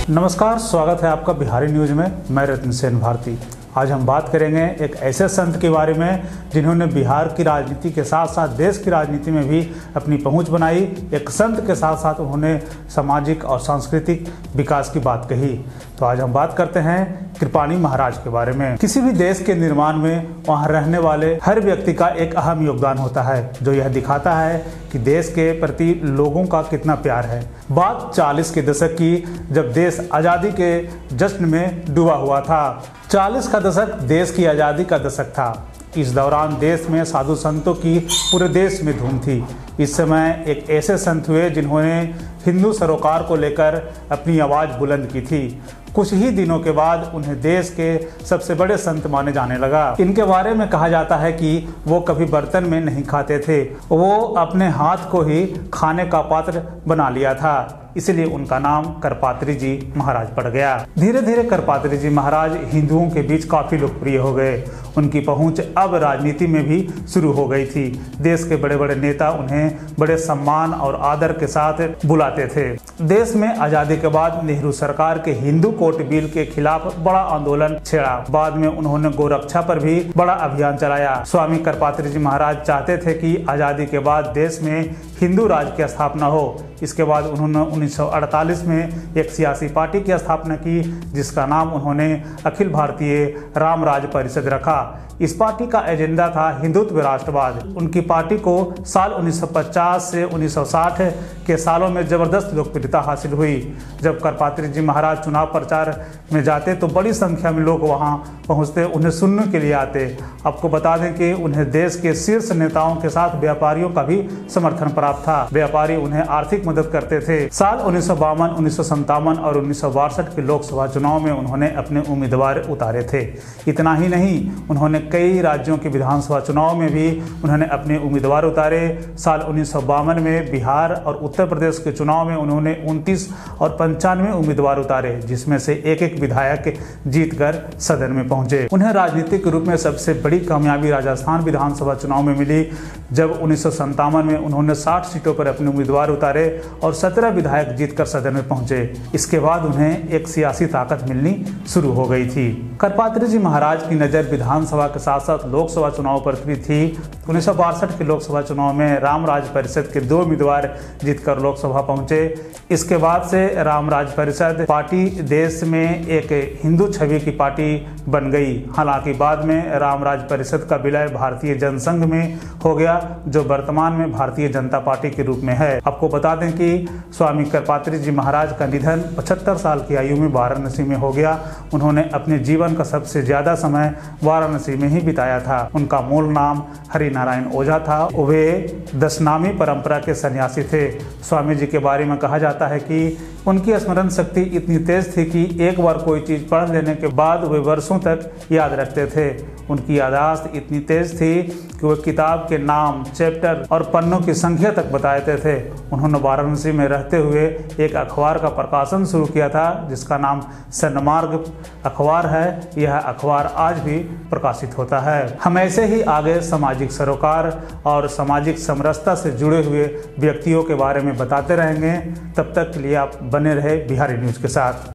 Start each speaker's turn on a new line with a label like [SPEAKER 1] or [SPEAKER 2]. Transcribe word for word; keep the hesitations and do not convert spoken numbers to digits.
[SPEAKER 1] नमस्कार, स्वागत है आपका बिहारी न्यूज में। मैं रत्न सेन भारती। आज हम बात करेंगे एक ऐसे संत के बारे में जिन्होंने बिहार की राजनीति के साथ साथ देश की राजनीति में भी अपनी पहुंच बनाई। एक संत के साथ साथ उन्होंने सामाजिक और सांस्कृतिक विकास की बात कही। तो आज हम बात करते हैं कृपाणी महाराज के बारे में। किसी भी देश के निर्माण में वहां रहने वाले हर व्यक्ति का एक अहम योगदान होता है, जो यह दिखाता है कि देश के प्रति लोगों का कितना प्यार है। बात चालीस के दशक की, जब देश आज़ादी के जश्न में डूबा हुआ था। चालीस का दशक देश की आज़ादी का दशक था। इस दौरान देश में साधु संतों की पूरे देश में धूम थी। इस समय एक ऐसे संत हुए जिन्होंने हिंदू सरोकार को लेकर अपनी आवाज़ बुलंद की थी। कुछ ही दिनों के बाद उन्हें देश के सबसे बड़े संत माने जाने लगा। इनके बारे में कहा जाता है कि वो कभी बर्तन में नहीं खाते थे, वो अपने हाथ को ही खाने का पात्र बना लिया था। इसलिए उनका नाम करपात्री जी महाराज पड़ गया। धीरे धीरे करपात्री जी महाराज हिंदुओं के बीच काफी लोकप्रिय हो गए। उनकी पहुंच अब राजनीति में भी शुरू हो गई थी। देश के बड़े बड़े नेता उन्हें बड़े सम्मान और आदर के साथ बुलाते थे। देश में आजादी के बाद नेहरू सरकार के हिंदू कोर्ट बिल के खिलाफ बड़ा आंदोलन छेड़ा। बाद में उन्होंने गोरक्षा पर भी बड़ा अभियान चलाया। स्वामी करपात्री जी महाराज चाहते थे कि आजादी के बाद देश में हिंदू राज की स्थापना हो। इसके बाद उन्होंने उन्नीस सौ अड़तालीस में एक सियासी पार्टी की स्थापना की, जिसका नाम उन्होंने अखिल भारतीय राम राज परिषद रखा। इस पार्टी का एजेंडा था हिंदुत्व राष्ट्रवाद। उनकी पार्टी को साल उन्नीस सौ पचास से उन्नीस सौ साठ के सालों में जबरदस्त लोकप्रियता हासिल हुई। जब करपात्री जी महाराज चुनाव प्रचार में जाते तो बड़ी संख्या में लोग वहां पहुंचते, उन्हें सुनने के लिए आते। आपको बता दें कि उन्हें देश के शीर्ष नेताओं के साथ व्यापारियों का भी समर्थन प्राप्त था। व्यापारी उन्हें आर्थिक मदद करते थे। साल उन्नीस सौ बावन, उन्नीस सौ संतावन और उन्नीस सौ बासठ के लोकसभा चुनाव में उन्होंने अपने उम्मीदवार उतारे थे। इतना ही नहीं, उन्होंने कई राज्यों के विधानसभा चुनाव में भी उन्होंने अपने उम्मीदवार उतारे। साल उन्नीस सौ बावन में बिहार और उत्तर प्रदेश के चुनाव में उन्होंने उनतीस और पंचानवे उम्मीदवार उतारे, जिसमें से एक एक विधायक जीतकर सदन में पहुंचे। उन्हें राजनीतिक रूप में सबसे बड़ी कामयाबी राजस्थान विधानसभा चुनाव में मिली, जब उन्नीस सौ संतावन में उन्होंने साठ सीटों पर अपने उम्मीदवार उतारे और सत्रह विधायक जीतकर सदन में पहुंचे। इसके बाद उन्हें एक सियासी ताकत मिलनी शुरू हो गई थी। करपात्री जी महाराज की नज़र विधानसभा के साथ साथ लोकसभा चुनाव पर भी थी। उन्नीस सौ बासठ के लोकसभा चुनाव में राम राज परिषद के दो उम्मीदवार जीतकर लोकसभा पहुंचे। इसके बाद से राम राज परिषद पार्टी देश में एक हिंदू छवि की पार्टी बन गई। हालांकि बाद में राम राज परिषद का विलय भारतीय जनसंघ में हो गया, जो वर्तमान में भारतीय जनता पार्टी के रूप में है। आपको बता दें कि स्वामी करपात्री जी महाराज का निधन पचहत्तर साल की आयु में वाराणसी में हो गया। उन्होंने अपने जीवन का सबसे ज्यादा समय वाराणसी में ही बिताया था। उनका मूल नाम हरिनारायण ओझा था। वे दशनामी परंपरा के सन्यासी थे। स्वामी जी के बारे में कहा जाता है कि उनकी स्मरण शक्ति इतनी तेज थी कि एक बार कोई चीज पढ़ लेने के बाद वे वर्षों तक याद रखते थे। उनकी याददाश्त इतनी तेज थी कि वो किताब के नाम, चैप्टर और पन्नों की संख्या तक बताते थे। उन्होंने वाराणसी में रहते हुए एक अखबार का प्रकाशन शुरू किया था, जिसका नाम सन्मार्ग अखबार है। यह अखबार आज भी प्रकाशित होता है। हम ऐसे ही आगे सामाजिक सरोकार और सामाजिक समरसता से जुड़े हुए व्यक्तियों के बारे में बताते रहेंगे। तब तक के लिए आप बने रहे बिहारी न्यूज के साथ।